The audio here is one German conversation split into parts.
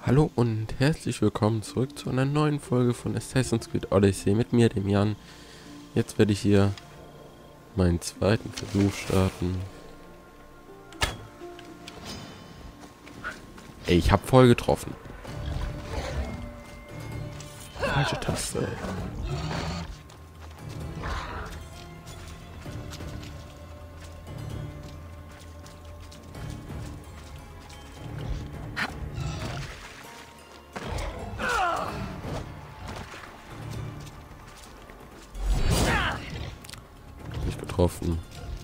Hallo und herzlich willkommen zurück zu einer neuen Folge von Assassin's Creed Odyssey mit mir, dem Jan. Jetzt werde ich hier meinen zweiten Versuch starten. Ey, ich habe voll getroffen. Falsche Taste. Nicht getroffen.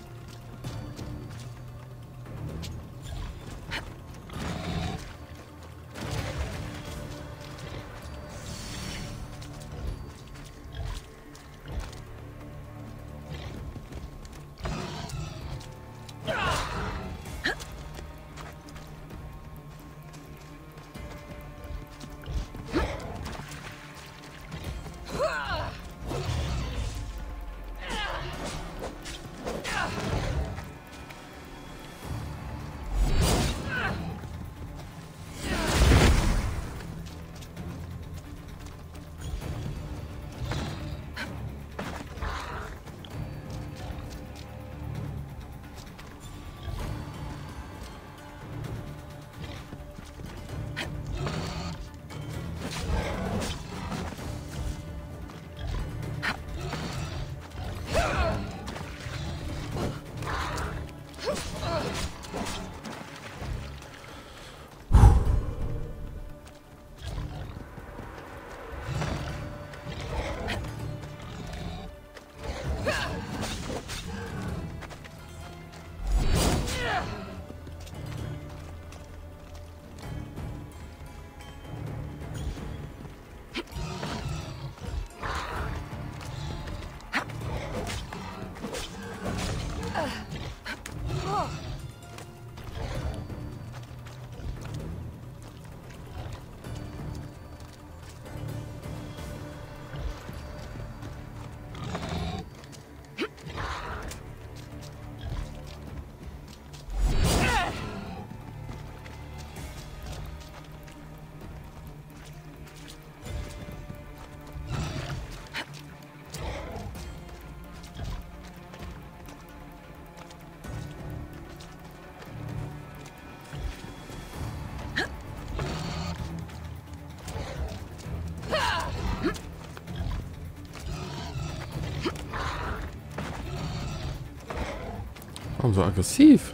Warum so aggressiv?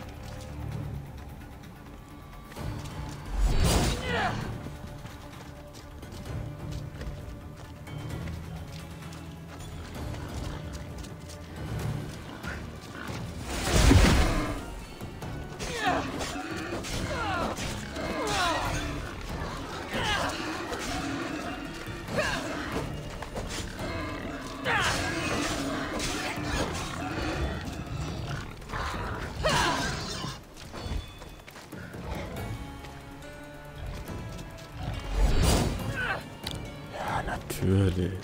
Ja, natürlich.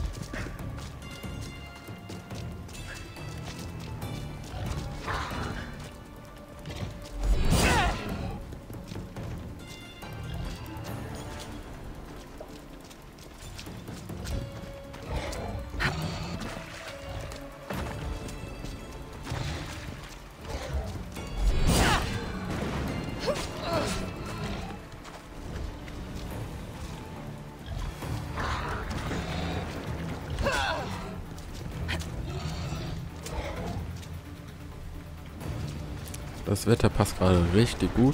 Das Wetter passt gerade richtig gut.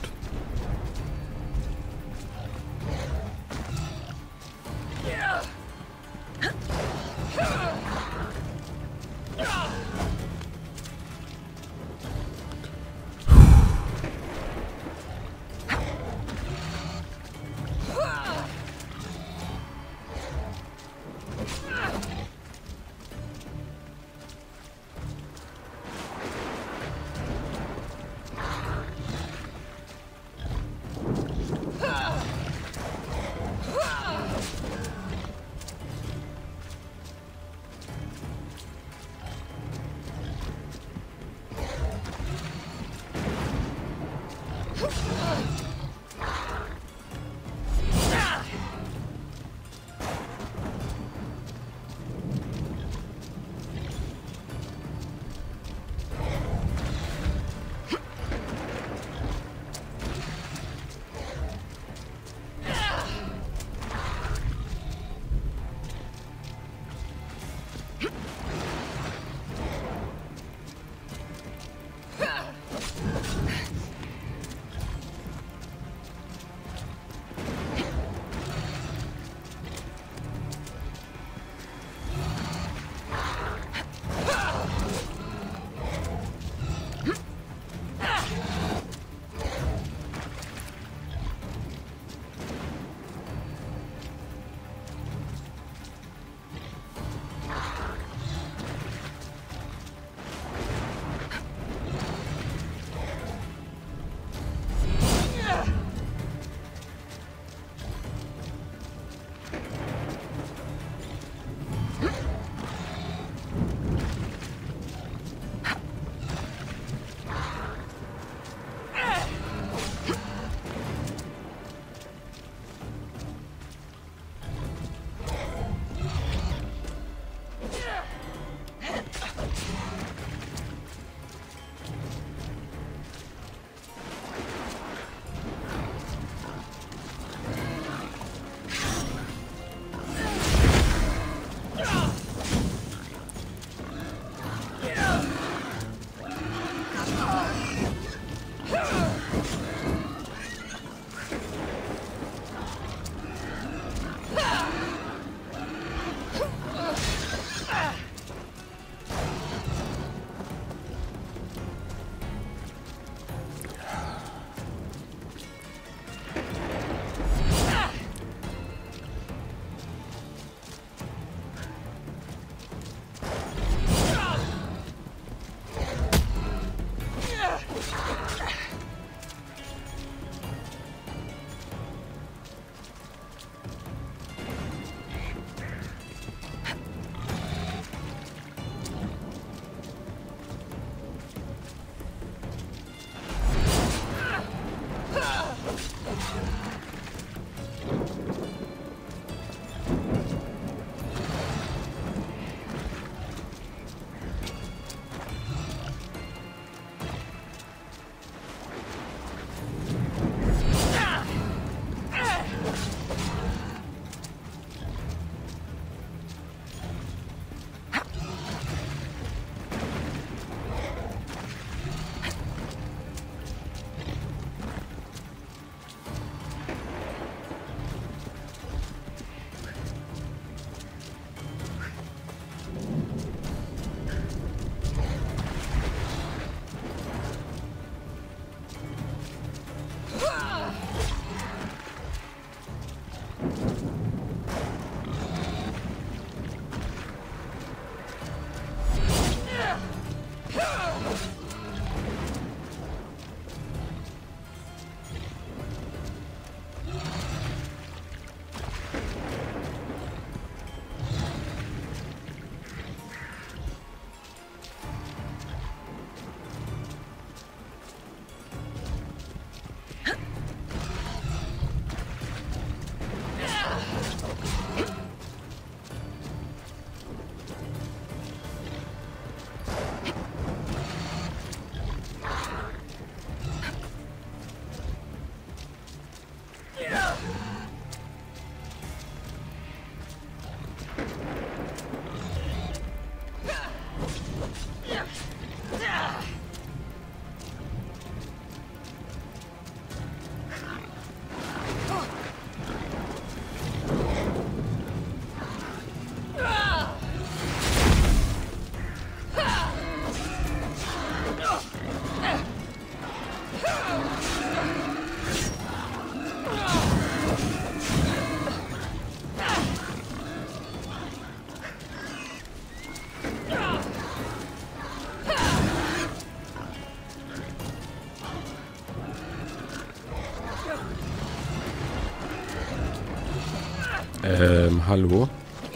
Hallo?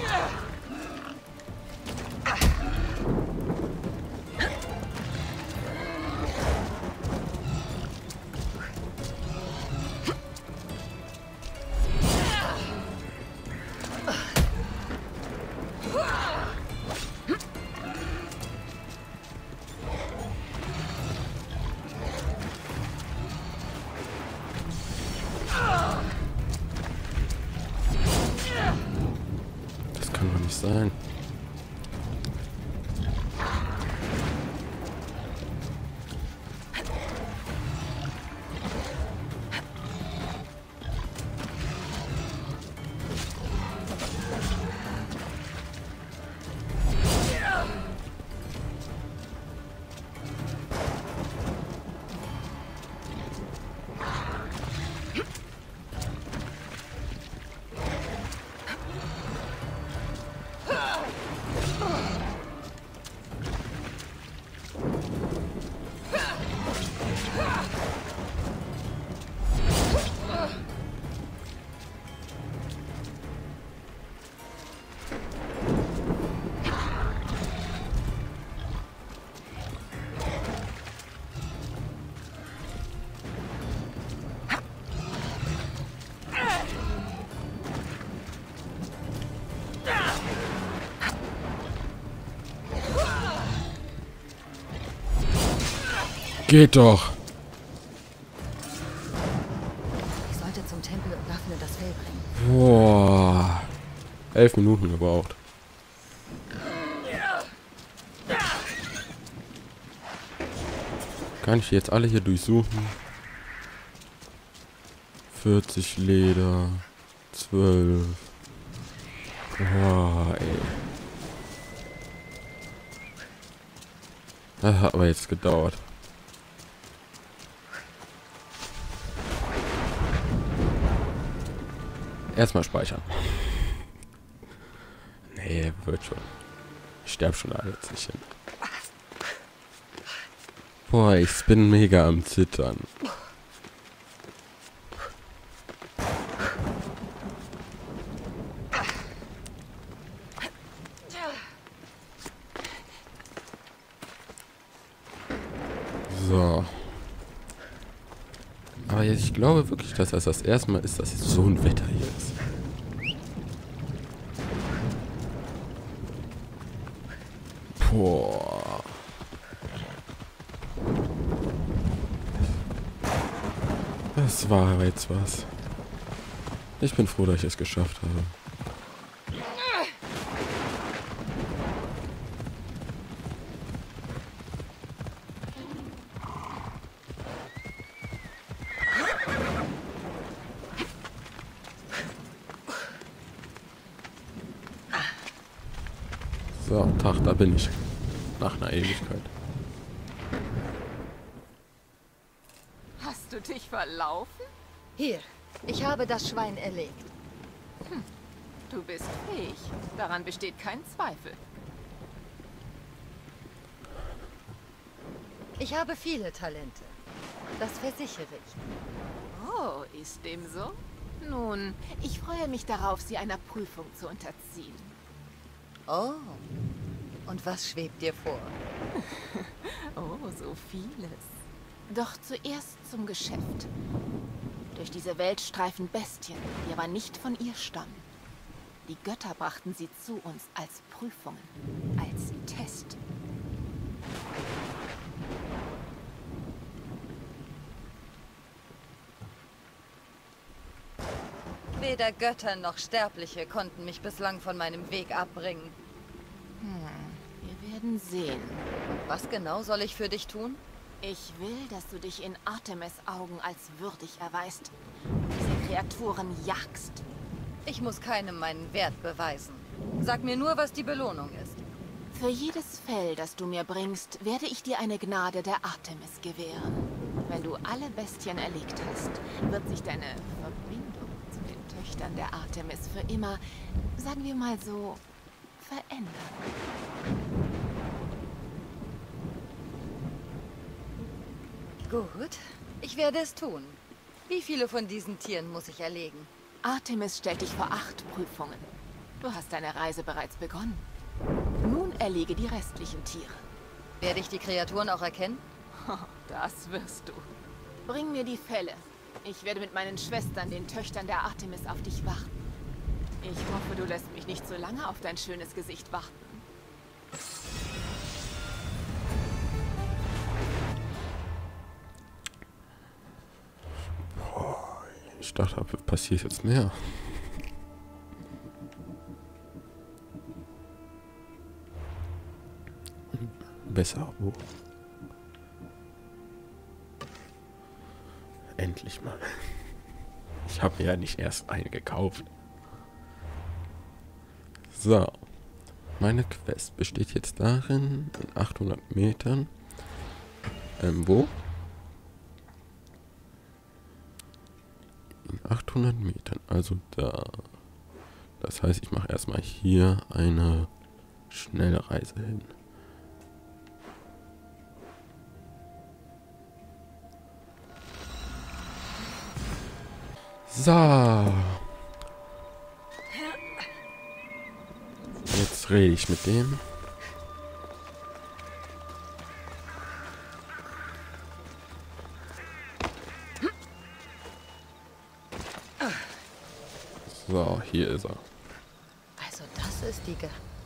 Kann doch nicht sein. Geht doch. Ich sollte zum Tempel und Daphne das Fell bringen. Boah. 11 Minuten gebraucht. Kann ich jetzt alle hier durchsuchen? 40 Leder. 12. Boah, ey. Das hat aber jetzt gedauert. Erstmal speichern. Nee, wird schon. Ich sterbe schon alle nicht hin. Boah, ich bin mega am Zittern. So. Aber jetzt, ich glaube wirklich, dass das erste Mal ist, dass jetzt so ein Wetter hier ist. Boah. Das war jetzt was. Ich bin froh, dass ich es geschafft habe. So, Tag, da bin ich. Nach einer Ewigkeit. Hast du dich verlaufen? Hier, ich habe das Schwein erlegt. Du bist fähig. Daran besteht kein Zweifel. Ich habe viele Talente. Das versichere ich. Oh, ist dem so? Nun, ich freue mich darauf, Sie einer Prüfung zu unterziehen. Oh. Und was schwebt dir vor? Oh, so vieles. Doch zuerst zum Geschäft. Durch diese Welt streifen Bestien, die aber nicht von ihr stammen. Die Götter brachten sie zu uns als Prüfungen, als Test. Weder Götter noch Sterbliche konnten mich bislang von meinem Weg abbringen. Wir werden sehen. Was genau soll ich für dich tun? Ich will, dass du dich in Artemis Augen als würdig erweist und diese Kreaturen jagst. Ich muss keinem meinen Wert beweisen. Sag mir nur, was die Belohnung ist. Für jedes Fell, das du mir bringst, werde ich dir eine Gnade der Artemis gewähren. Wenn du alle Bestien erlegt hast, wird sich deine Verbindung zu den Töchtern der Artemis für immer, sagen wir mal so, verändern. Gut, ich werde es tun. Wie viele von diesen Tieren muss ich erlegen? Artemis stellt dich vor 8 Prüfungen. Du hast deine Reise bereits begonnen. Nun erlege die restlichen Tiere. Werde ich die Kreaturen auch erkennen? Das wirst du. Bring mir die Felle. Ich werde mit meinen Schwestern, den Töchtern der Artemis, auf dich warten. Ich hoffe, du lässt mich nicht so lange auf dein schönes Gesicht warten. Ich dachte, passiert jetzt mehr. Besser. Oh. Endlich mal. Ich habe ja nicht erst eine gekauft. So. Meine Quest besteht jetzt darin, in 800 Metern. Wo? In 800 Metern, also da. Das heißt, ich mache erstmal hier eine schnelle Reise hin. So. Jetzt rede ich mit dem. So, hier ist er. Also das ist die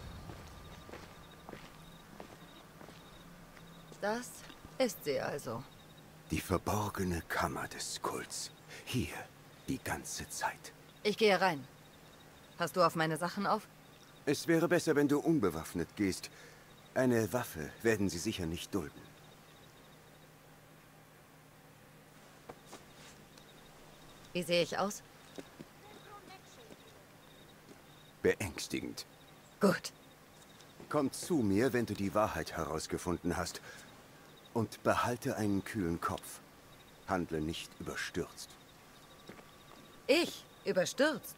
Das ist sie also. Die verborgene Kammer des Kults. Hier, die ganze Zeit. Ich gehe rein. Passt du auf meine Sachen auf? Es wäre besser, wenn du unbewaffnet gehst. Eine Waffe werden sie sicher nicht dulden. Wie sehe ich aus? Beängstigend. Gut. Komm zu mir, wenn du die Wahrheit herausgefunden hast. Und behalte einen kühlen Kopf. Handle nicht überstürzt. Ich? Überstürzt?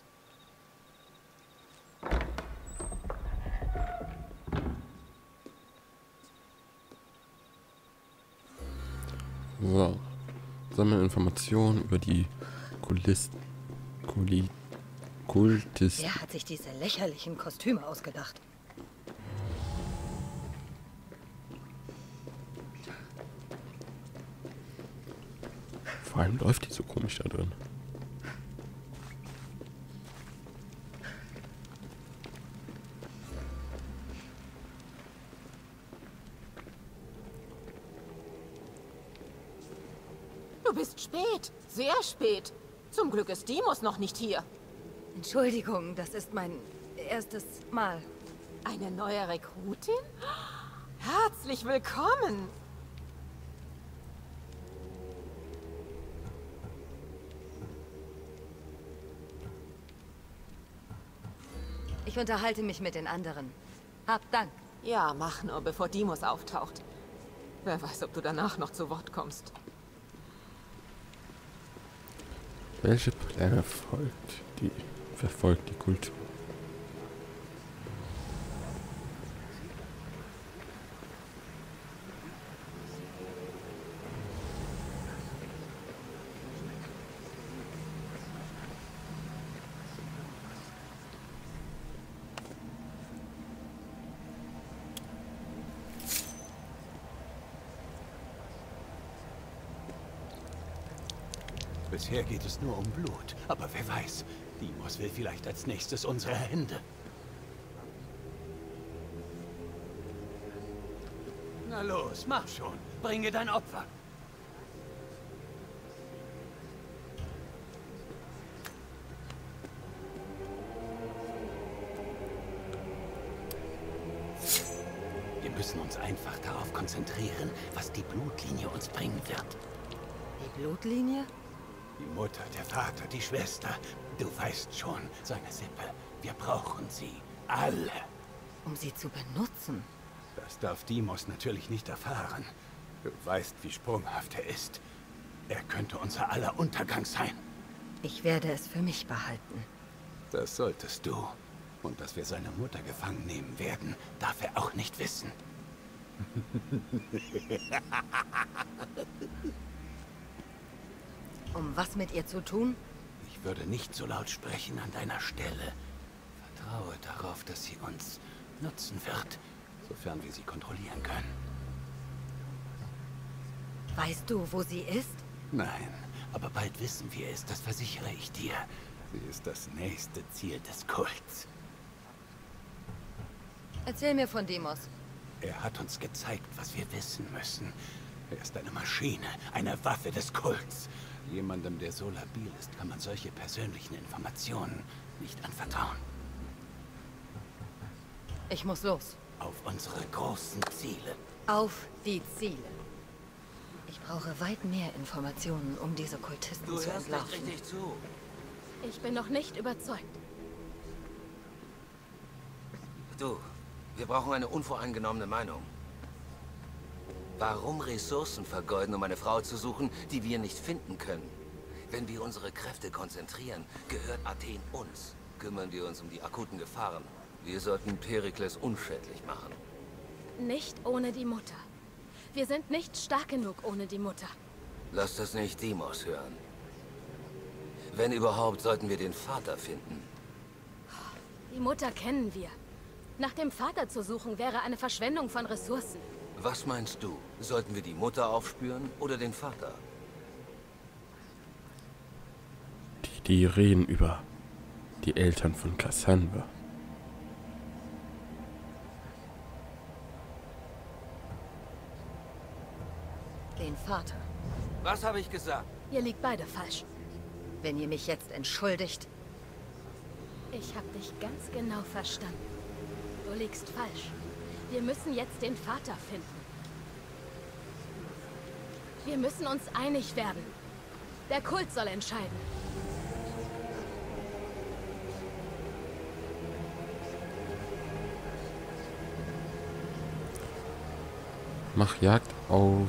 So. Sammeln Informationen über die Kultisten. Wer hat sich diese lächerlichen Kostüme ausgedacht? Vor allem läuft die so komisch da drin. Du bist spät. Sehr spät. Zum Glück ist Deimos noch nicht hier. Entschuldigung, das ist mein erstes Mal. Eine neue Rekrutin? Herzlich willkommen. Ich unterhalte mich mit den anderen. Hab Dank. Ja, mach nur, bevor Deimos auftaucht. Wer weiß, ob du danach noch zu Wort kommst. Welche Pläne verfolgt die Kultur? Bisher geht es nur um Blut. Aber wer weiß, Deimos will vielleicht als nächstes unsere Hände. Na los, mach schon. Bringe dein Opfer. Wir müssen uns einfach darauf konzentrieren, was die Blutlinie uns bringen wird. Die Blutlinie? Die Mutter, der Vater, die Schwester. Du weißt schon, seine Sippe. Wir brauchen sie. Alle. Um sie zu benutzen? Das darf Deimos natürlich nicht erfahren. Du weißt, wie sprunghaft er ist. Er könnte unser aller Untergang sein. Ich werde es für mich behalten. Das solltest du. Und dass wir seine Mutter gefangen nehmen werden, darf er auch nicht wissen. Um was mit ihr zu tun? Ich würde nicht so laut sprechen an deiner Stelle. Vertraue darauf, dass sie uns nutzen wird, sofern wir sie kontrollieren können. Weißt du, wo sie ist? Nein, aber bald wissen wir es, das versichere ich dir. Sie ist das nächste Ziel des Kults. Erzähl mir von Deimos. Er hat uns gezeigt, was wir wissen müssen. Er ist eine Maschine, eine Waffe des Kults. Jemandem, der so labil ist, kann man solche persönlichen Informationen nicht anvertrauen. Ich muss los. Auf unsere großen Ziele. Auf die Ziele. Ich brauche weit mehr Informationen, um diese Kultisten zu entlarven. zu. Ich bin noch nicht überzeugt. Du, wir brauchen eine unvoreingenommene Meinung. Warum Ressourcen vergeuden, um eine Frau zu suchen, die wir nicht finden können? Wenn wir unsere Kräfte konzentrieren, gehört Athen uns. Kümmern wir uns um die akuten Gefahren. Wir sollten Perikles unschädlich machen. Nicht ohne die Mutter. Wir sind nicht stark genug ohne die Mutter. Lass das nicht Deimos hören. Wenn überhaupt, sollten wir den Vater finden. Die Mutter kennen wir. Nach dem Vater zu suchen, wäre eine Verschwendung von Ressourcen. Was meinst du? Sollten wir die Mutter aufspüren oder den Vater? Die reden über die Eltern von Cassandra. Den Vater. Was habe ich gesagt? Ihr liegt beide falsch. Wenn ihr mich jetzt entschuldigt, Ich habe dich ganz genau verstanden. Du liegst falsch. Wir müssen jetzt den Vater finden. Wir müssen uns einig werden. Der Kult soll entscheiden. Mach Jagd auf.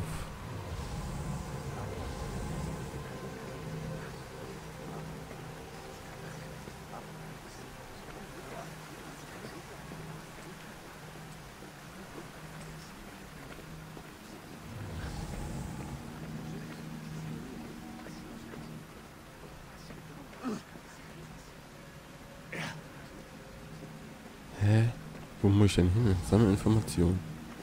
Hä? Wo muss ich denn hin? Sammle Informationen.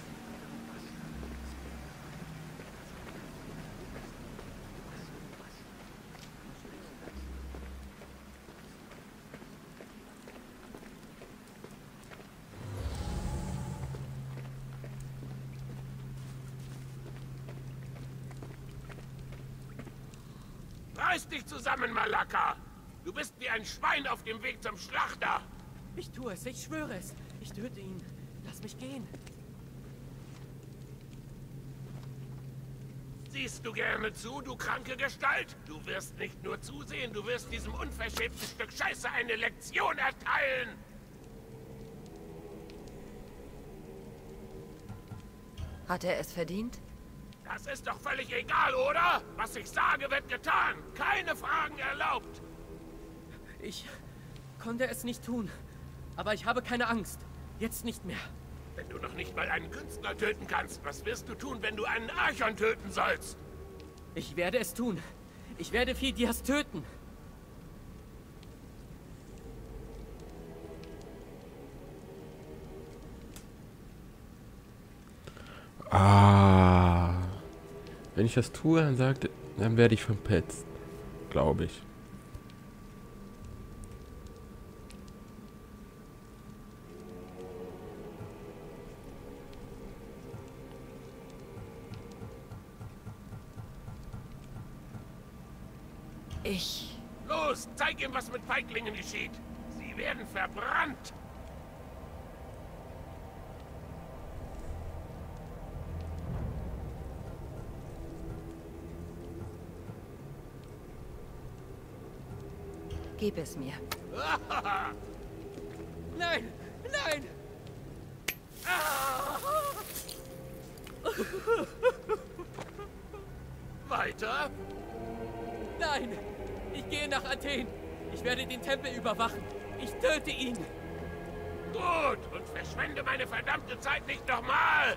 Reiß dich zusammen, Malaka! Du bist wie ein Schwein auf dem Weg zum Schlachter! Ich tue es, ich schwöre es. Ich töte ihn. Lass mich gehen. Siehst du gerne zu, du kranke Gestalt? Du wirst nicht nur zusehen, du wirst diesem unverschämten Stück Scheiße eine Lektion erteilen! hat er es verdient? Das ist doch völlig egal, oder? Was ich sage, wird getan. Keine Fragen erlaubt. Ich konnte es nicht tun. Aber ich habe keine Angst. Jetzt nicht mehr. Wenn du noch nicht mal einen Künstler töten kannst, was wirst du tun, wenn du einen Archon töten sollst? Ich werde es tun. Ich werde Phidias töten. Ah. Wenn ich das tue, dann werde ich verpetzt. glaube ich. Los, zeig ihm, was mit Feiglingen geschieht. Sie werden verbrannt. Gib es mir. Nein! Nein! Weiter? Nein! Ich gehe nach Athen. Ich werde den Tempel überwachen. Ich töte ihn. Gut, und verschwende meine verdammte Zeit nicht nochmal.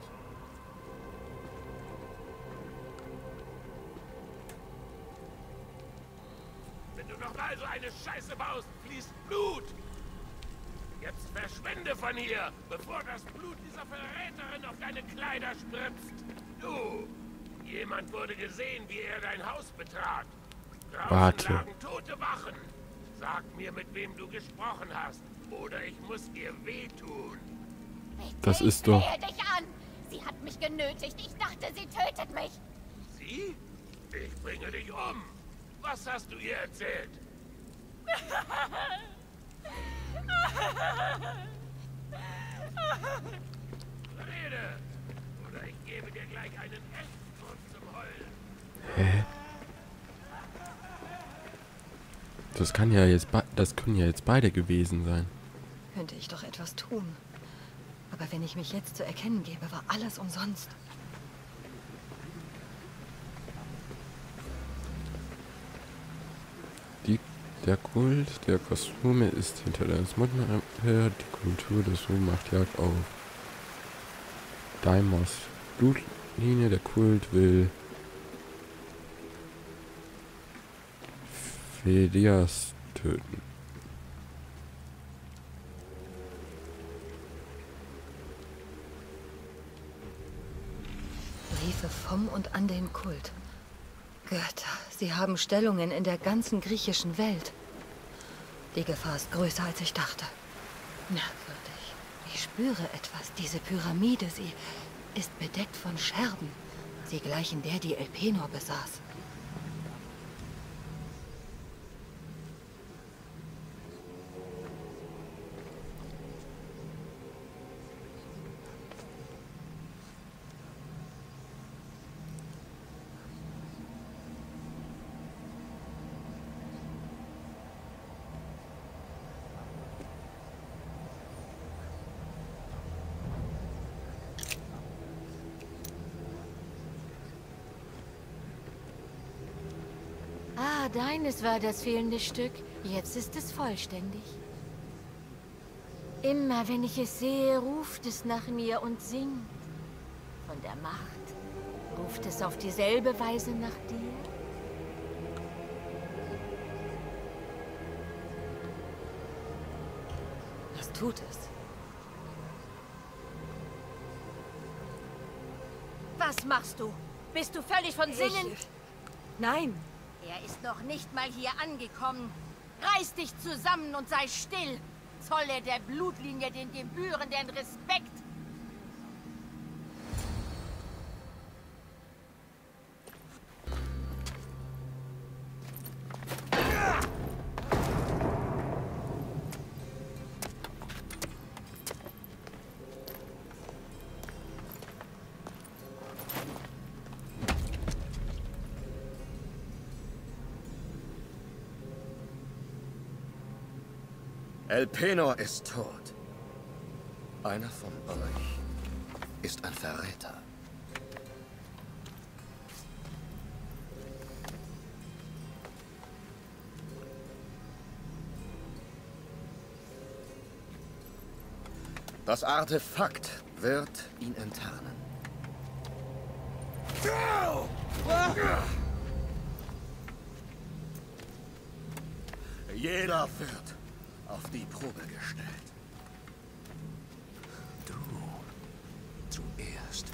Wenn du nochmal so eine Scheiße baust, fließt Blut. Jetzt verschwinde von hier, bevor das Blut dieser Verräterin auf deine Kleider spritzt. Du! Jemand wurde gesehen, wie er dein Haus betrat. Draußen lagen tote Wachen. Sag mir, mit wem du gesprochen hast, oder ich muss dir wehtun. Das ist doch... Ich flehe dich an! Sie hat mich genötigt. Ich dachte, sie tötet mich. Sie? Ich bringe dich um. Was hast du ihr erzählt? Rede! Oder ich gebe dir gleich einen echten Grund zum Heulen. Hä? Das kann ja jetzt, das können ja jetzt beide gewesen sein. Könnte ich doch etwas tun. Aber wenn ich mich jetzt zu erkennen gebe, war alles umsonst. Der Kult der Kostüme ist hinter der Mundempire. Die Kultur des Ruhm macht Jagd auf Deimos Blutlinie. Der Kult will Phidias töten. Briefe vom und an den Kult. Götter, sie haben Stellungen in der ganzen griechischen Welt. Die Gefahr ist größer, als ich dachte. Merkwürdig. Ich spüre etwas. Diese Pyramide, sie ist bedeckt von Scherben. Sie gleichen der, die Elpenor besaß. Ah, deines war das fehlende Stück. Jetzt ist es vollständig. Immer wenn ich es sehe, ruft es nach mir und singt. Von der Macht ruft es auf dieselbe Weise nach dir. Was tut es? Was machst du? Bist du völlig von Sinnen? Nein. Er ist noch nicht mal hier angekommen. Reiß dich zusammen und sei still. Zolle der Blutlinie den gebührenden Respekt. Elpenor ist tot. Einer von euch ist ein Verräter. Das Artefakt wird ihn enttarnen. Jeder wird auf die Probe gestellt. Du zuerst.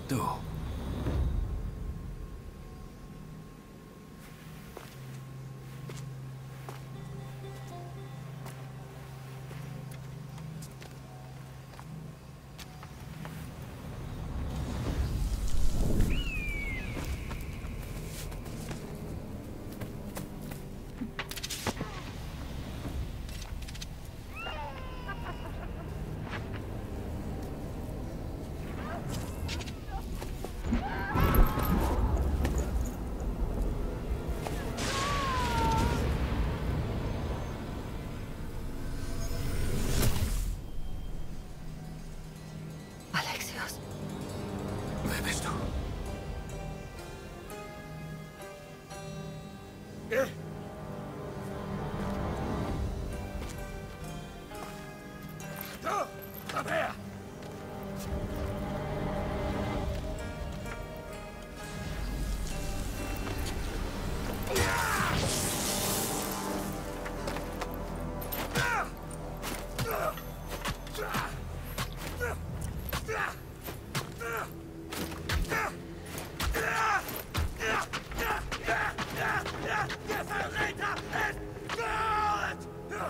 Du. Alexios. Wer bist du? Du, komm her! Der Verräter ist tot!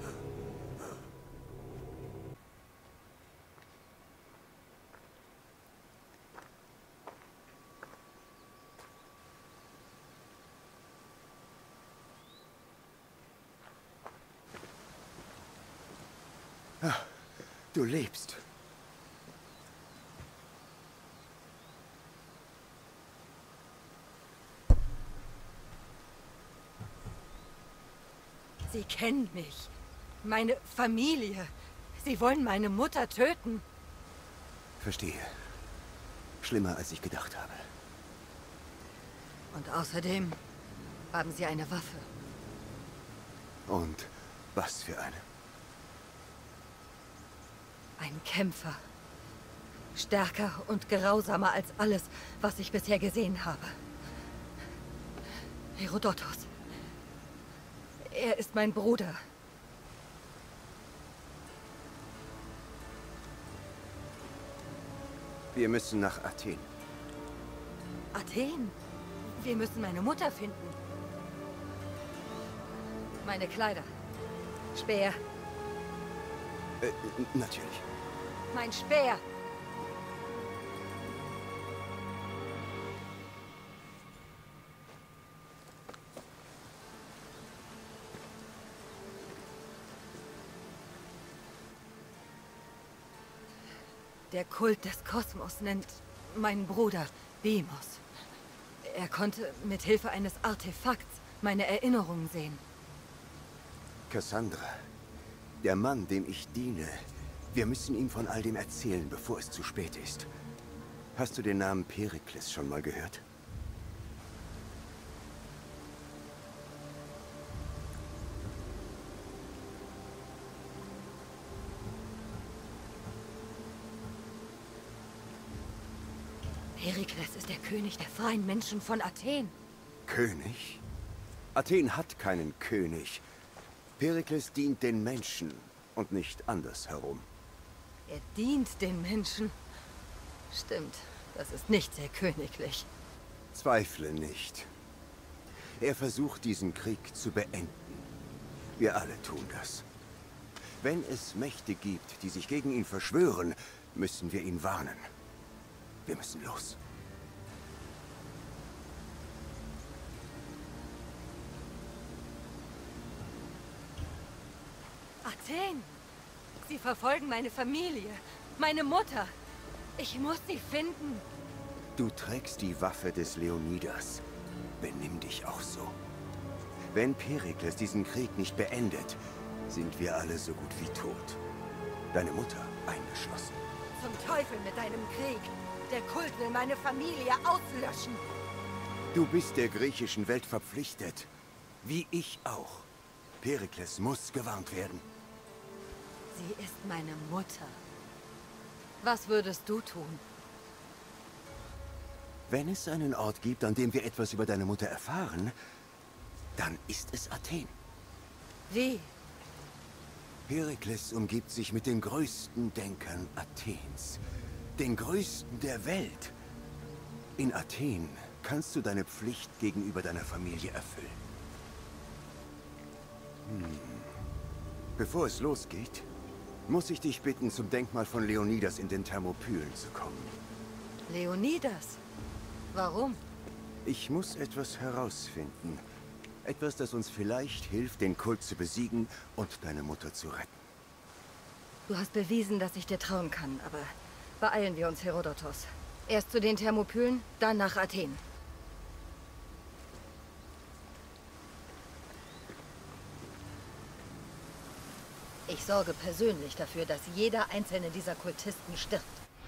Du lebst. Sie kennen mich. Meine Familie. Sie wollen meine Mutter töten. Verstehe. Schlimmer, als ich gedacht habe. Und außerdem haben Sie eine Waffe. Und was für eine? Ein Kämpfer. Stärker und grausamer als alles, was ich bisher gesehen habe. Herodotos. Er ist mein Bruder. Wir müssen nach Athen. Athen? Wir müssen meine Mutter finden. Meine Kleider. Speer. Natürlich. Mein Speer. Der Kult des Kosmos nennt meinen Bruder Deimos. Er konnte mit Hilfe eines Artefakts meine Erinnerungen sehen. Cassandra, der Mann, dem ich diene. Wir müssen ihm von all dem erzählen, bevor es zu spät ist. Hast du den Namen Perikles schon mal gehört? Perikles ist der König der freien Menschen von Athen. König? Athen hat keinen König. Perikles dient den Menschen und nicht andersherum. Er dient den Menschen. Stimmt, das ist nicht sehr königlich. Zweifle nicht. Er versucht, diesen Krieg zu beenden. Wir alle tun das. Wenn es Mächte gibt, die sich gegen ihn verschwören, müssen wir ihn warnen. Wir müssen los. Athen! Sie verfolgen meine Familie, meine Mutter. Ich muss sie finden. Du trägst die Waffe des Leonidas. Benimm dich auch so. Wenn Perikles diesen Krieg nicht beendet, sind wir alle so gut wie tot. Deine Mutter eingeschlossen. Zum Teufel mit deinem Krieg. Der Kult will meine Familie auslöschen. Du bist der griechischen Welt verpflichtet. Wie ich auch. Perikles muss gewarnt werden. Sie ist meine Mutter. Was würdest du tun? Wenn es einen Ort gibt, an dem wir etwas über deine Mutter erfahren, dann ist es Athen. Wie? Perikles umgibt sich mit den größten Denkern Athens. Den größten der Welt. In Athen kannst du deine Pflicht gegenüber deiner Familie erfüllen. Bevor es losgeht, muss ich dich bitten, zum Denkmal von Leonidas in den Thermopylen zu kommen. Leonidas? Warum? Ich muss etwas herausfinden. Etwas, das uns vielleicht hilft, den Kult zu besiegen und deine Mutter zu retten. Du hast bewiesen, dass ich dir trauen kann, aber beeilen wir uns, Herodotos. Erst zu den Thermopylen, dann nach Athen. Ich sorge persönlich dafür, dass jeder einzelne dieser Kultisten stirbt.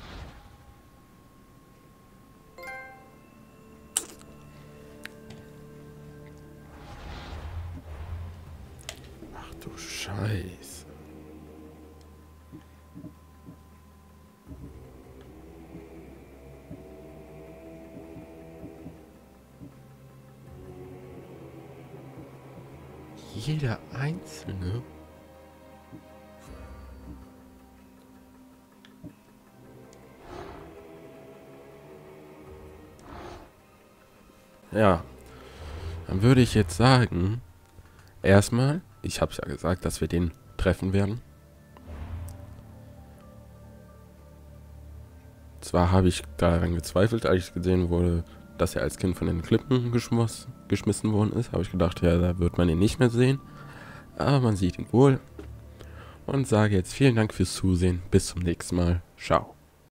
Ach du Scheiße. Jeder Einzelne? Ja, dann würde ich jetzt sagen, erstmal, ich habe es ja gesagt, dass wir den treffen werden. Zwar habe ich daran gezweifelt, als ich gesehen wurde, dass er als Kind von den Klippen geschmissen worden ist, habe ich gedacht, ja, da wird man ihn nicht mehr sehen. Aber man sieht ihn wohl. Und sage jetzt vielen Dank fürs Zusehen. Bis zum nächsten Mal. Ciao.